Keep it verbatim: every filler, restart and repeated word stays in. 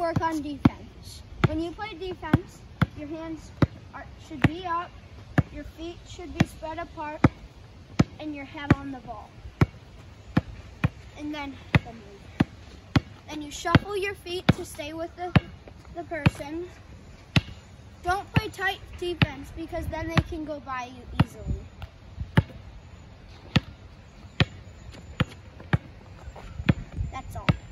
work on defense. When you play defense, your hands are, should be up, your feet should be spread apart, and your head on the ball. And then, then you shuffle your feet to stay with the, the person. Don't play tight defense because then they can go by you easily. That's all.